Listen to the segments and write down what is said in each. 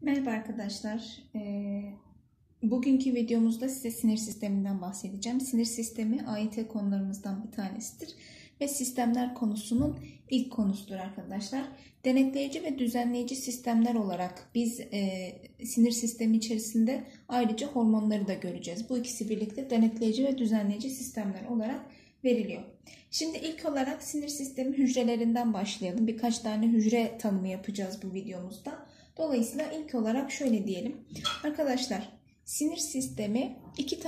Merhaba arkadaşlar. Bugünkü videomuzda size sinir sisteminden bahsedeceğim. Sinir sistemi AYT konularımızdan bir tanesidir ve sistemler konusunun ilk konusudur arkadaşlar. Denetleyici ve düzenleyici sistemler olarak biz sinir sistemi içerisinde ayrıca hormonları da göreceğiz. Bu ikisi birlikte denetleyici ve düzenleyici sistemler olarak veriliyor. Şimdi ilk olarak sinir sistemi hücrelerinden başlayalım. Birkaç tane hücre tanımı yapacağız bu videomuzda. Dolayısıyla ilk olarak şöyle diyelim. Arkadaşlar sinir sistemi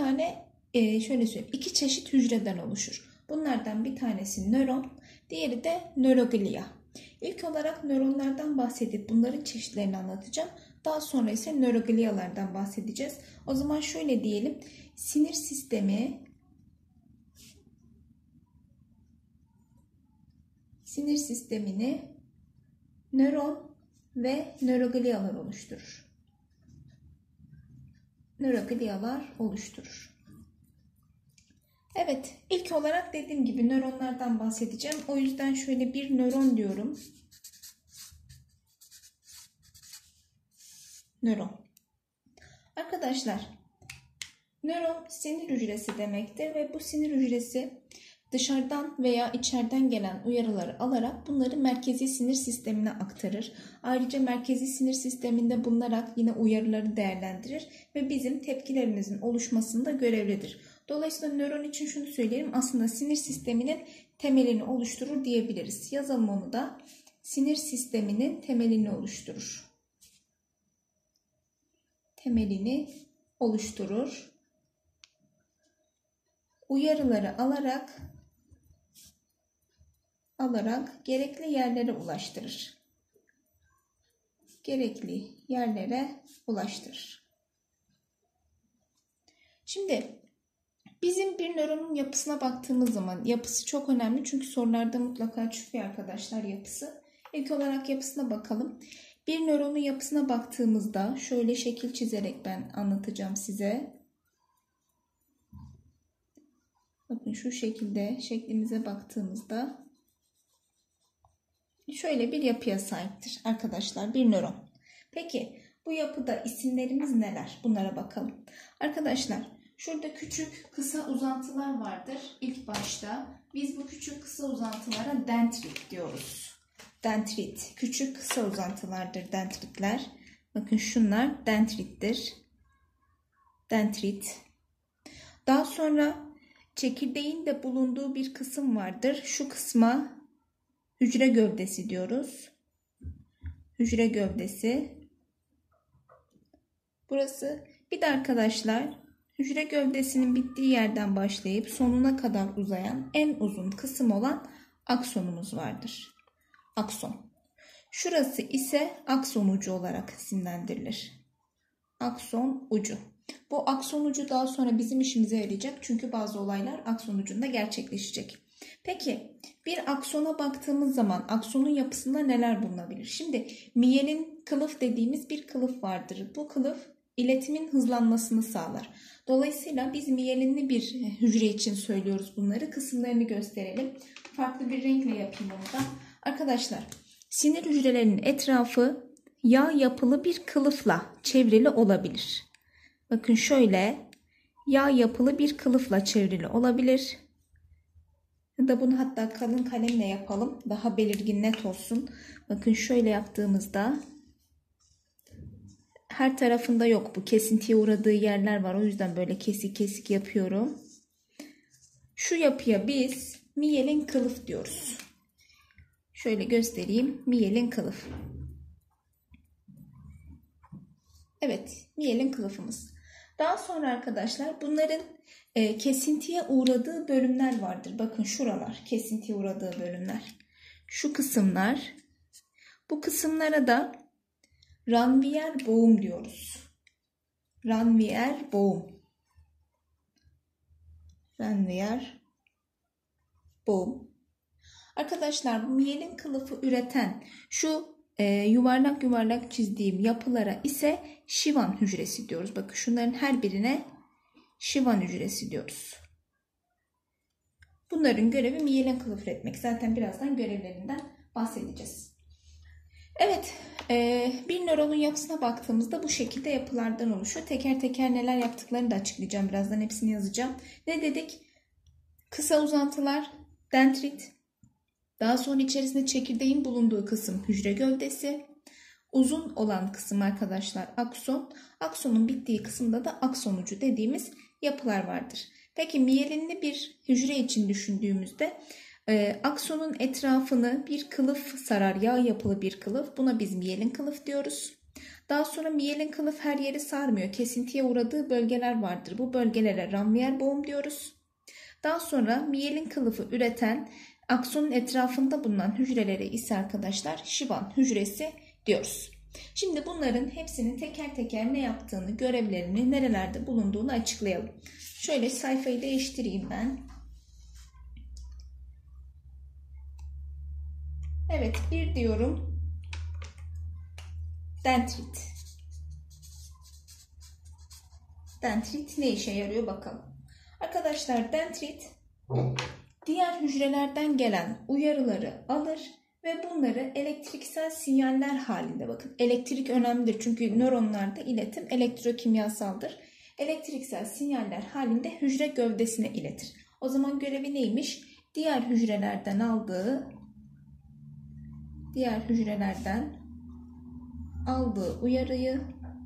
iki çeşit hücreden oluşur. Bunlardan bir tanesi nöron, diğeri de nöroglia. İlk olarak nöronlardan bahsedip bunların çeşitlerini anlatacağım. Daha sonra ise nöroglialardan bahsedeceğiz. O zaman şöyle diyelim. Sinir sistemini nöron ve nöroglialar oluşturur. Evet, ilk olarak dediğim gibi nöronlardan bahsedeceğim. O yüzden şöyle bir nöron diyorum. Nöron. Arkadaşlar, nöron sinir hücresi demektir ve bu sinir hücresi dışarıdan veya içeriden gelen uyarıları alarak bunları merkezi sinir sistemine aktarır. Ayrıca merkezi sinir sisteminde bulunarak yine uyarıları değerlendirir ve bizim tepkilerimizin oluşmasında görevlidir. Dolayısıyla nöron için şunu söyleyelim, aslında sinir sisteminin temelini oluşturur diyebiliriz. Yazalım onu da. Sinir sisteminin temelini oluşturur. Uyarıları alarak gerekli yerlere ulaştırır. Şimdi bizim bir nöronun yapısına baktığımız zaman yapısı çok önemli. Çünkü sorularda mutlaka çıkıyor arkadaşlar yapısı. İlk olarak yapısına bakalım. Bir nöronun yapısına baktığımızda şöyle şekil çizerek ben anlatacağım size. Bakın şu şeklimize baktığımızda şöyle bir yapıya sahiptir arkadaşlar bir nöron. Peki bu yapıda isimlerimiz neler? Bunlara bakalım. Arkadaşlar şurada küçük kısa uzantılar vardır. İlk başta biz bu küçük kısa uzantılara dendrit diyoruz. Dendrit. Küçük kısa uzantılardır dendritler. Bakın şunlar dendrittir. Dendrit. Daha sonra çekirdeğin de bulunduğu bir kısım vardır. Şu kısma hücre gövdesi diyoruz. Hücre gövdesi. Burası. Bir de arkadaşlar hücre gövdesinin bittiği yerden başlayıp sonuna kadar uzayan en uzun kısım olan aksonumuz vardır. Akson. Şurası ise akson ucu olarak isimlendirilir. Akson ucu. Bu akson ucu daha sonra bizim işimize yarayacak. Çünkü bazı olaylar akson ucunda gerçekleşecek. Peki bir aksona baktığımız zaman aksonun yapısında neler bulunabilir? Şimdi miyelin kılıf dediğimiz bir kılıf vardır. Bu kılıf iletimin hızlanmasını sağlar. Dolayısıyla biz miyelinli bir hücre için söylüyoruz bunları. Kısımlarını gösterelim. Farklı bir renkle yapayım onu da. Arkadaşlar sinir hücrelerinin etrafı yağ yapılı bir kılıfla çevrili olabilir. Bakın şöyle yağ yapılı bir kılıfla çevrili olabilir. Ya da bunu hatta kalın kalemle yapalım. Daha belirgin net olsun. Bakın şöyle yaptığımızda her tarafında yok. Bu kesintiye uğradığı yerler var. O yüzden böyle kesik kesik yapıyorum. Şu yapıya biz miyelin kılıf diyoruz. Şöyle göstereyim. Miyelin kılıf. Evet. Miyelin kılıfımız. Daha sonra arkadaşlar bunların kesintiye uğradığı bölümler vardır. Bakın şuralar kesintiye uğradığı bölümler. Şu kısımlar. Bu kısımlara da ranvier boğum diyoruz. Ranvier boğum. Ranvier boğum. Arkadaşlar miyelin kılıfı üreten şu yuvarlak yuvarlak çizdiğim yapılara ise Schwann hücresi diyoruz. Bakın şunların her birine Schwann hücresi diyoruz. Bunların görevi miyelin kılıf üretmek. Zaten birazdan görevlerinden bahsedeceğiz. Evet, bir nöronun yapısına baktığımızda bu şekilde yapılardan oluşuyor. Teker teker neler yaptıklarını da açıklayacağım. Birazdan hepsini yazacağım. Ne dedik? Kısa uzantılar, dendrit. Daha sonra içerisinde çekirdeğin bulunduğu kısım hücre gövdesi. Uzun olan kısım arkadaşlar akson. Aksonun bittiği kısımda da akson ucu dediğimiz yapılar vardır. Peki miyelinli bir hücre için düşündüğümüzde aksonun etrafını bir kılıf sarar, yağ yapılı bir kılıf. Buna biz miyelin kılıf diyoruz. Daha sonra miyelin kılıf her yeri sarmıyor. Kesintiye uğradığı bölgeler vardır. Bu bölgelere Ranvier boğum diyoruz. Daha sonra miyelin kılıfı üreten aksonun etrafında bulunan hücrelere ise arkadaşlar Schwann hücresi diyoruz. Şimdi bunların hepsinin teker teker ne yaptığını, görevlerini, nerelerde bulunduğunu açıklayalım. Şöyle sayfayı değiştireyim ben. Evet, bir diyorum. Dendrit. Dendrit ne işe yarıyor bakalım. Arkadaşlar dendrit diğer hücrelerden gelen uyarıları alır ve bunları elektriksel sinyaller halinde, bakın elektrik önemlidir çünkü nöronlarda iletim elektrokimyasaldır. Elektriksel sinyaller halinde hücre gövdesine iletir. O zaman görevi neymiş? Diğer hücrelerden aldığı uyarıyı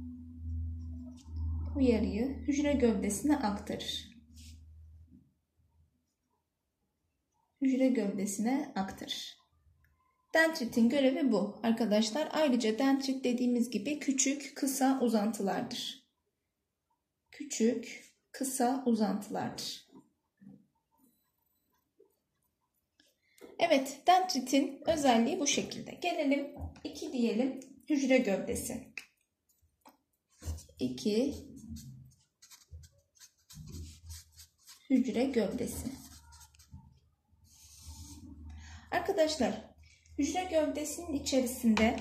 hücre gövdesine aktarır. Dendritin görevi bu arkadaşlar. Ayrıca dendrit dediğimiz gibi küçük, kısa uzantılardır. Evet, dendritin özelliği bu şekilde. Gelelim 2 diyelim hücre gövdesi. 2 hücre gövdesi. Arkadaşlar hücre gövdesinin içerisinde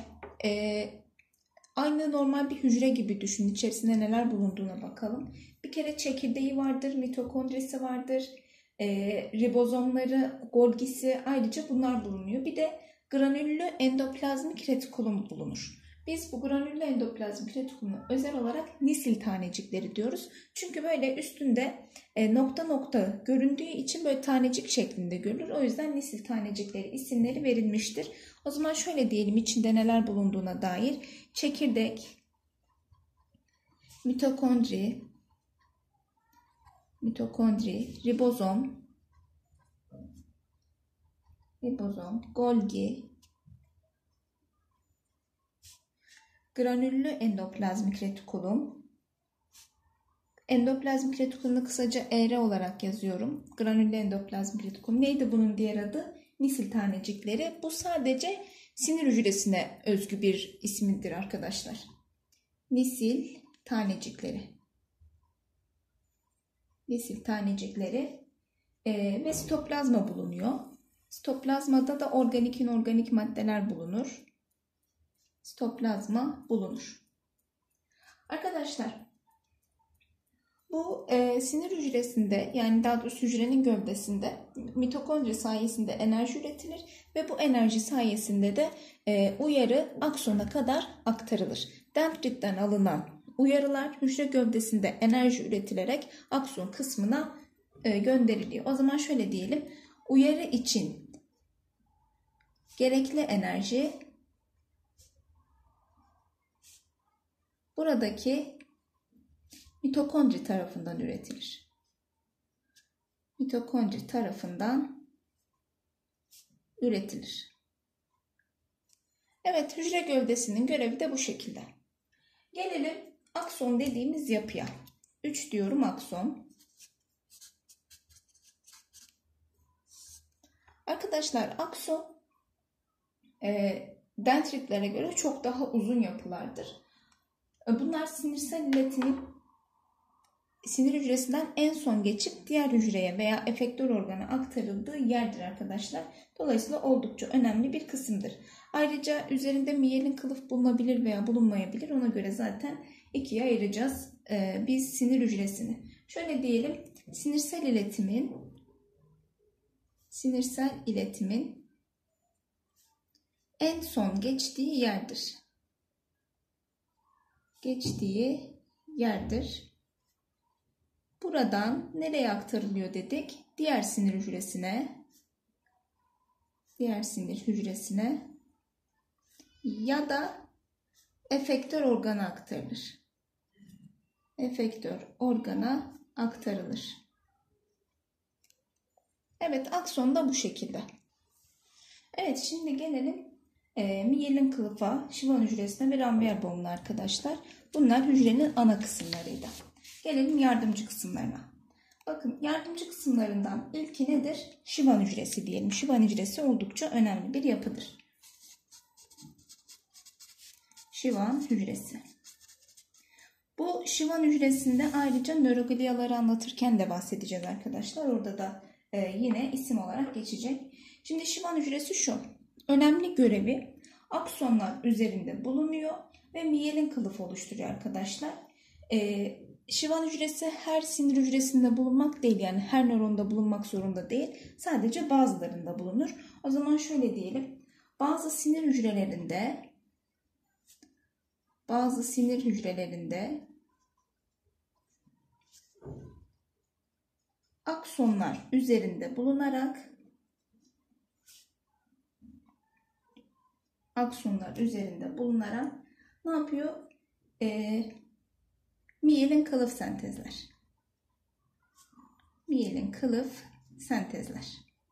aynı normal bir hücre gibi düşünün. İçerisinde neler bulunduğuna bakalım. Bir kere çekirdeği vardır, mitokondrisi vardır, ribozomları, Golgi'si, ayrıca bunlar bulunuyor. Bir de granüllü endoplazmik retikulum bulunur. Biz bu granüllü endoplazmik retikuluma özel olarak nisil tanecikleri diyoruz. Çünkü böyle üstünde nokta nokta göründüğü için böyle tanecik şeklinde görülür. O yüzden nisil tanecikleri isimleri verilmiştir. O zaman şöyle diyelim içinde neler bulunduğuna dair. Çekirdek, mitokondri, ribozom, Golgi, granüllü endoplazmik retikulum. Endoplazmik retikulum'u kısaca ER olarak yazıyorum. Granüllü endoplazmik retikulum. Neydi bunun diğer adı? Nisil tanecikleri. Bu sadece sinir hücresine özgü bir ismidir arkadaşlar. Nisil tanecikleri. Ve sitoplazma bulunuyor. Sitoplazmada da organik inorganik maddeler bulunur. Arkadaşlar bu sinir hücresinde, yani daha doğrusu hücrenin gövdesinde mitokondri sayesinde enerji üretilir ve bu enerji sayesinde de uyarı aksona kadar aktarılır. Dendritten alınan uyarılar hücre gövdesinde enerji üretilerek akson kısmına gönderiliyor. O zaman şöyle diyelim. Uyarı için gerekli enerji buradaki mitokondri tarafından üretilir. Evet, hücre gövdesinin görevi de bu şekilde. Gelelim akson dediğimiz yapıya. 3 diyorum akson. Arkadaşlar akson dendritlere göre çok daha uzun yapılardır. Bunlar sinirsel iletimin sinir hücresinden en son geçip diğer hücreye veya efektör organa aktarıldığı yerdir arkadaşlar. Dolayısıyla oldukça önemli bir kısımdır. Ayrıca üzerinde miyelin kılıf bulunabilir veya bulunmayabilir. Ona göre zaten ikiye ayıracağız biz sinir hücresini. Şöyle diyelim, sinirsel iletimin en son geçtiği yerdir. Geçtiği yerdir. Buradan nereye aktarılıyor dedik? Diğer sinir hücresine. Diğer sinir hücresine ya da efektör organa aktarılır. Efektör organa aktarılır. Evet, akson da bu şekilde. Evet, şimdi gelelim miyelin kılıfa, şivan hücresine ve Ranvier-Bohm'una arkadaşlar. Bunlar hücrenin ana kısımlarıydı. Gelelim yardımcı kısımlarına. Bakın, yardımcı kısımlarından ilki nedir? Şivan hücresi diyelim. Şivan hücresi oldukça önemli bir yapıdır. Şivan hücresi. Bu şivan hücresinde ayrıca nörogliaları anlatırken de bahsedeceğiz arkadaşlar. Orada da yine isim olarak geçecek. Şimdi şivan hücresi şu. Önemli görevi aksonlar üzerinde bulunuyor ve miyelin kılıf oluşturuyor arkadaşlar. Şivan hücresi her sinir hücresinde bulunmak değil, yani her nöronda bulunmak zorunda değil. Sadece bazılarında bulunur. O zaman şöyle diyelim. Bazı sinir hücrelerinde aksonlar üzerinde bulunarak ne yapıyor? Miyelin kılıf sentezler. Miyelin kılıf sentezler.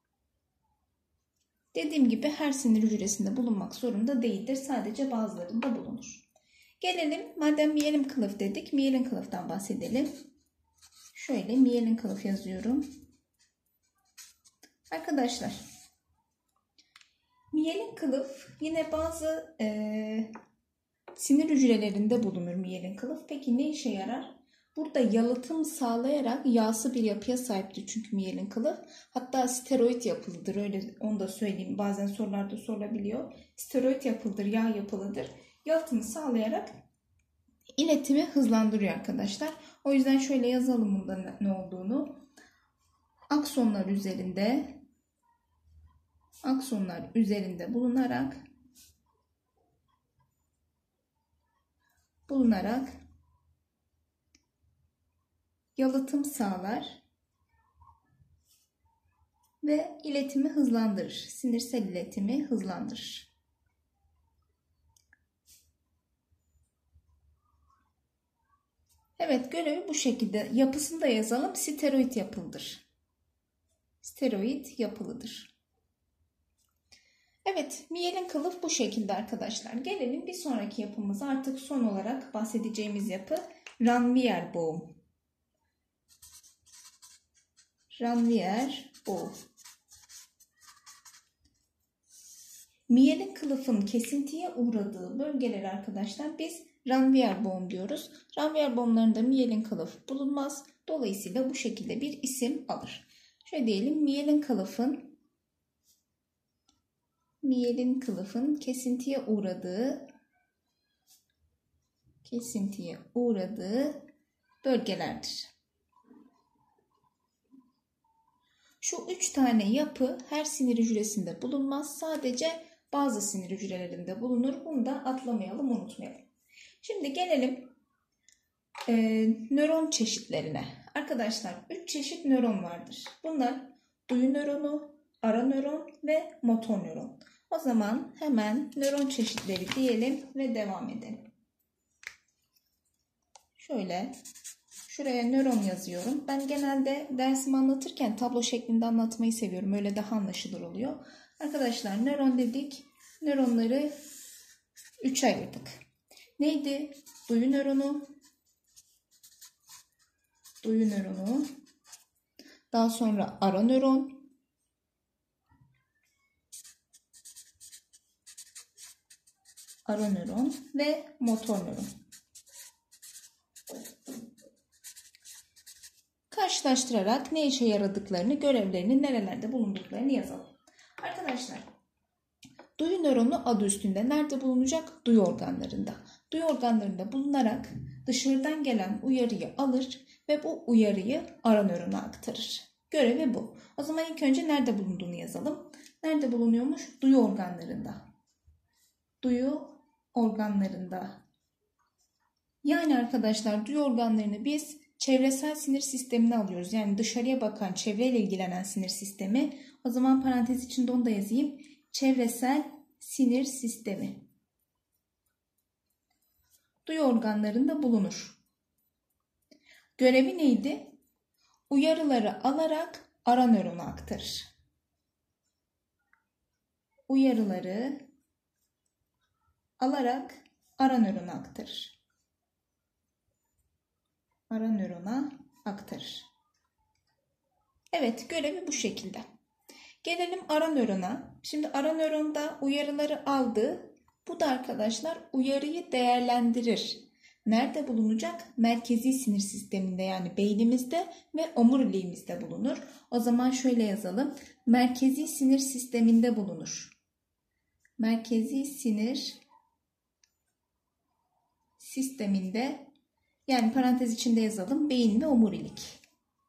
Dediğim gibi her sinir hücresinde bulunmak zorunda değildir. Sadece bazılarında bulunur. Gelelim, madem miyelin kılıf dedik, miyelin kılıftan bahsedelim. Şöyle miyelin kılıf yazıyorum. Arkadaşlar, miyelin kılıf yine bazı sinir hücrelerinde bulunur miyelin kılıf. Peki ne işe yarar? Burada yalıtım sağlayarak yağsı bir yapıya sahiptir çünkü miyelin kılıf. Hatta steroid yapılıdır, öyle onu da söyleyeyim. Bazen sorularda sorulabiliyor. Steroid yapılıdır, yağ yapılıdır. Yalıtımı sağlayarak iletimi hızlandırıyor arkadaşlar. O yüzden şöyle yazalım bunda ne olduğunu. Aksonlar üzerinde bulunarak yalıtım sağlar ve iletimi hızlandırır. Sinirsel iletimi hızlandırır. Evet, görevi bu şekilde. Yapısını da yazalım. Steroid yapılıdır. Steroid yapılıdır. Evet, miyelin kılıf bu şekilde arkadaşlar. Gelelim bir sonraki yapımıza. Artık son olarak bahsedeceğimiz yapı Ranvier-Bohm. Ranvier-Bohm. Miyelin kılıfın kesintiye uğradığı bölgeleri arkadaşlar biz Ranvier-Bohm diyoruz. Ranvier-Bohm'larında miyelin kılıf bulunmaz. Dolayısıyla bu şekilde bir isim alır. Şöyle diyelim, miyelin kılıfın kesintiye uğradığı bölgelerdir. Şu 3 tane yapı her sinir hücresinde bulunmaz. Sadece bazı sinir hücrelerinde bulunur. Bunu da atlamayalım, unutmayalım. Şimdi gelelim nöron çeşitlerine. Arkadaşlar 3 çeşit nöron vardır. Bunlar duyu nöronu, ara nöron ve motor nöron. O zaman hemen nöron çeşitleri diyelim ve devam edelim. Şöyle şuraya nöron yazıyorum. Ben genelde dersimi anlatırken tablo şeklinde anlatmayı seviyorum. Öyle daha anlaşılır oluyor. Arkadaşlar nöron dedik. Nöronları 3'e ayırdık. Neydi? Duyu nöronu. Daha sonra ara nöron. Ve motor nöron. Karşılaştırarak ne işe yaradıklarını, görevlerinin nerelerde bulunduklarını yazalım. Arkadaşlar, duyu nöronu adı üstünde nerede bulunacak? Duyu organlarında. Duyu organlarında bulunarak dışarıdan gelen uyarıyı alır ve bu uyarıyı ara nörona aktarır. Görevi bu. O zaman ilk önce nerede bulunduğunu yazalım. Nerede bulunuyormuş? Duyu organlarında. duyu organlarında. Yani arkadaşlar duyu organlarını biz çevresel sinir sistemine alıyoruz. Yani dışarıya bakan, çevreyle ilgilenen sinir sistemi. O zaman parantez içinde onu da yazayım. Çevresel sinir sistemi. Duyu organlarında bulunur. Görevi neydi? Uyarıları alarak ara nörona aktarır. Uyarıları alarak ara nörona aktarır. Ara nörona aktarır. Evet, görevi bu şekilde. Gelelim ara nörona. Şimdi ara nöronda uyarıları aldı. Bu da arkadaşlar uyarıyı değerlendirir. Nerede bulunacak? Merkezi sinir sisteminde, yani beynimizde ve omuriliğimizde bulunur. O zaman şöyle yazalım. Merkezi sinir sisteminde bulunur. Merkezi sinir sisteminde, yani parantez içinde yazalım, beyin ve omurilik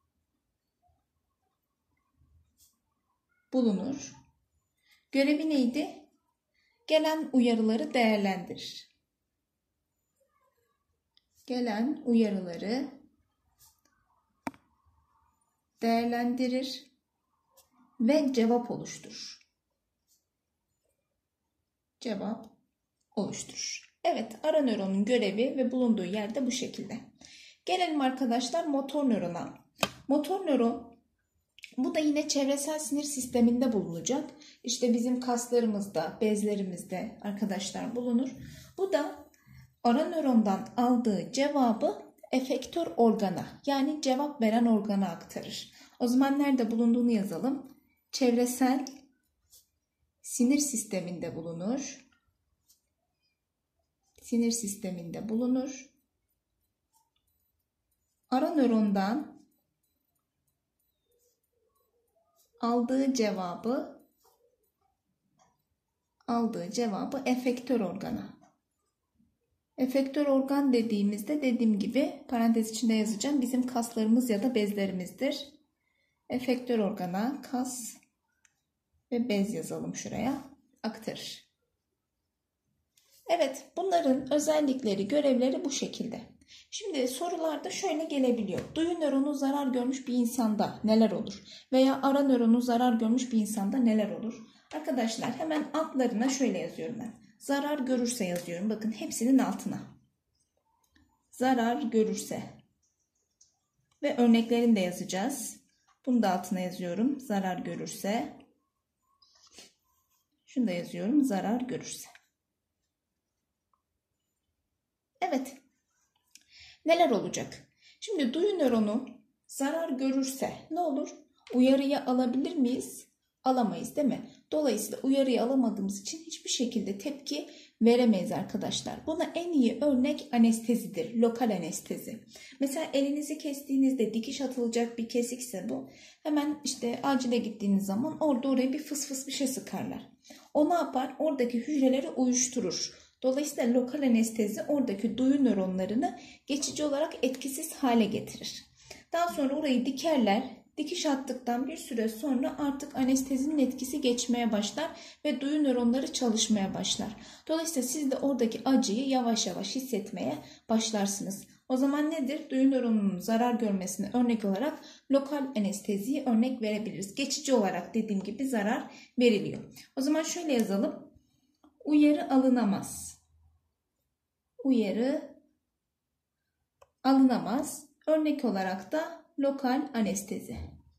bulunur. Görevi neydi? Gelen uyarıları değerlendirir. Gelen uyarıları değerlendirir ve cevap oluşturur. Cevap oluşturur. Evet, ara nöronun görevi ve bulunduğu yerde bu şekilde. Gelelim arkadaşlar motor nörona. Motor nöron, bu da yine çevresel sinir sisteminde bulunacak. İşte bizim kaslarımızda, bezlerimizde arkadaşlar bulunur. Bu da ara nörondan aldığı cevabı efektör organa, yani cevap veren organa aktarır. O zaman nerede bulunduğunu yazalım. Çevresel sinir sisteminde bulunur. Sinir sisteminde bulunur. Ara nörondan aldığı cevabı efektör organa. Efektör organ dediğimizde, dediğim gibi parantez içinde yazacağım, bizim kaslarımız ya da bezlerimizdir. Efektör organa kas ve bez yazalım şuraya, aktarır. Evet, bunların özellikleri, görevleri bu şekilde. Şimdi sorularda şöyle gelebiliyor. Duyu nöronu zarar görmüş bir insanda neler olur? Veya ara nöronu zarar görmüş bir insanda neler olur? Arkadaşlar hemen altlarına şöyle yazıyorum ben. Zarar görürse yazıyorum. Bakın hepsinin altına. Zarar görürse. Ve örneklerini de yazacağız. Bunu da altına yazıyorum. Zarar görürse. Şunu da yazıyorum. Zarar görürse. Evet. Neler olacak? Şimdi duyu nöronu zarar görürse ne olur? Uyarıyı alabilir miyiz? Alamayız, değil mi? Dolayısıyla uyarıyı alamadığımız için hiçbir şekilde tepki veremeyiz arkadaşlar. Buna en iyi örnek anestezidir. Lokal anestezi. Mesela elinizi kestiğinizde dikiş atılacak bir kesikse bu. Hemen işte acile gittiğiniz zaman oraya bir fıs fıs bir şey sıkarlar. O ne yapar? Oradaki hücreleri uyuşturur. Dolayısıyla lokal anestezi oradaki duyu nöronlarını geçici olarak etkisiz hale getirir. Daha sonra orayı dikerler. Dikiş attıktan bir süre sonra artık anestezinin etkisi geçmeye başlar ve duyu nöronları çalışmaya başlar. Dolayısıyla siz de oradaki acıyı yavaş yavaş hissetmeye başlarsınız. O zaman nedir? Duyu nöronunun zarar görmesine örnek olarak lokal anesteziyi örnek verebiliriz. Geçici olarak dediğim gibi zarar veriliyor. O zaman şöyle yazalım. Uyarı alınamaz. Uyarı alınamaz. Örnek olarak da lokal anestezi.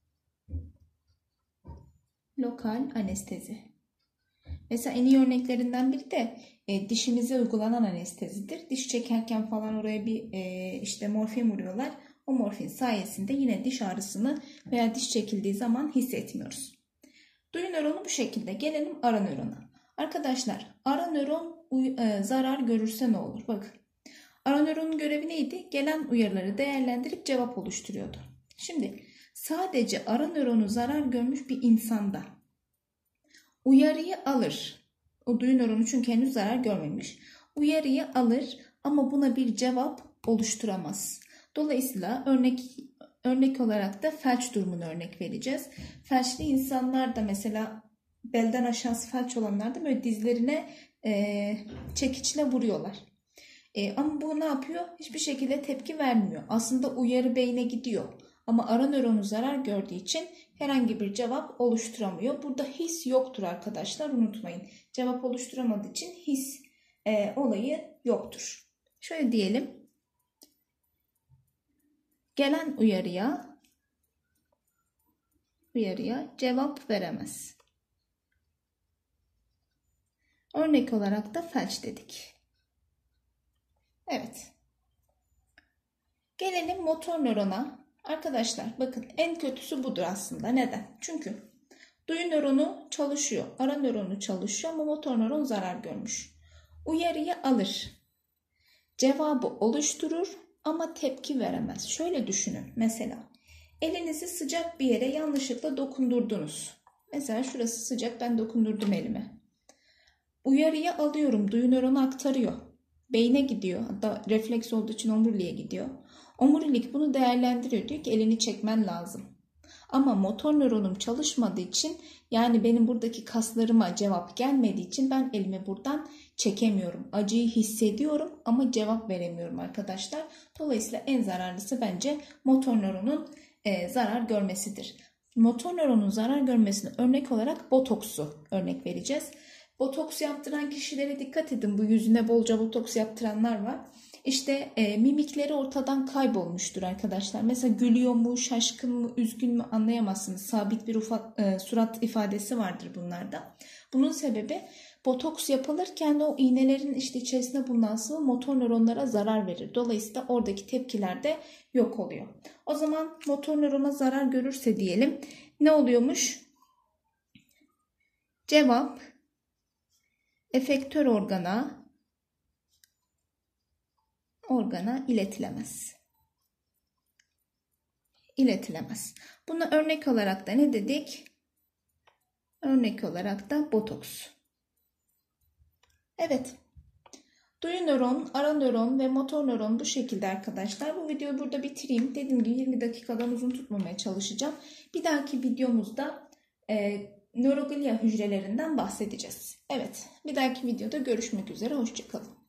Lokal anestezi. Mesela en iyi örneklerinden biri de dişimize uygulanan anestezidir. Diş çekerken falan oraya bir işte morfin vuruyorlar. O morfin sayesinde yine diş ağrısını veya diş çekildiği zaman hissetmiyoruz. Duyu nöronu bu şekilde. Gelelim ara nörona. Arkadaşlar ara nöron zarar görürse ne olur? Bakın. Ara nöronun görevi neydi? Gelen uyarıları değerlendirip cevap oluşturuyordu. Şimdi sadece ara nöronu zarar görmüş bir insanda uyarıyı alır. O duyu nöronu çünkü henüz zarar görmemiş. Uyarıyı alır ama buna bir cevap oluşturamaz. Dolayısıyla örnek olarak da felç durumunu örnek vereceğiz. Felçli insanlar da mesela belden aşağısı felç olanlar da böyle dizlerine çekiçle vuruyorlar. Ama bu ne yapıyor? Hiçbir şekilde tepki vermiyor. Aslında uyarı beyne gidiyor. Ama ara nöronu zarar gördüğü için herhangi bir cevap oluşturamıyor. Burada his yoktur arkadaşlar, unutmayın. Cevap oluşturamadığı için his olayı yoktur. Şöyle diyelim. Gelen uyarıya cevap veremez. Örnek olarak da felç dedik. Evet. Gelelim motor nörona. Arkadaşlar bakın, en kötüsü budur aslında. Neden? Çünkü duyu nöronu çalışıyor, ara nöronu çalışıyor ama motor nöron zarar görmüş. Uyarıyı alır, cevabı oluşturur ama tepki veremez. Şöyle düşünün, mesela elinizi sıcak bir yere yanlışlıkla dokundurdunuz. Mesela şurası sıcak, ben dokundurdum elime. Uyarıyı alıyorum, duyu nöronu aktarıyor. Beyne gidiyor, hatta refleks olduğu için omuriliğe gidiyor. Omurilik bunu değerlendiriyor, diyor ki elini çekmen lazım. Ama motor nöronum çalışmadığı için, yani benim buradaki kaslarıma cevap gelmediği için ben elimi buradan çekemiyorum. Acıyı hissediyorum ama cevap veremiyorum arkadaşlar. Dolayısıyla en zararlısı bence motor nöronun zarar görmesidir. Motor nöronun zarar görmesine örnek olarak botoksu örnek vereceğiz. Botoks yaptıran kişilere dikkat edin. Bu yüzüne bolca botoks yaptıranlar var. İşte mimikleri ortadan kaybolmuştur arkadaşlar. Mesela gülüyor mu, şaşkın mı, üzgün mü anlayamazsınız. Sabit bir surat ifadesi vardır bunlarda. Bunun sebebi botoks yapılırken o iğnelerin işte içerisinde bulunan sıvı motor nöronlara zarar verir. Dolayısıyla oradaki tepkiler de yok oluyor. O zaman motor nörona zarar görürse diyelim, ne oluyormuş? Cevap efektör organa iletilemez. Buna örnek olarak da ne dedik? Örnek olarak da botoks. Evet. Duyu nöron, ara nöron ve motor nöron bu şekilde arkadaşlar. Bu videoyu burada bitireyim. Dediğim gibi 20 dakikadan uzun tutmamaya çalışacağım. Bir dahaki videomuzda nöroglia hücrelerinden bahsedeceğiz. Evet, bir dahaki videoda görüşmek üzere. Hoşça kalın.